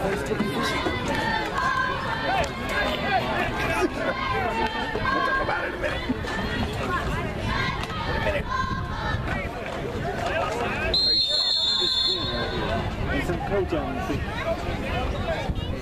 talk about it in a minute. In a minute. There's some coach on the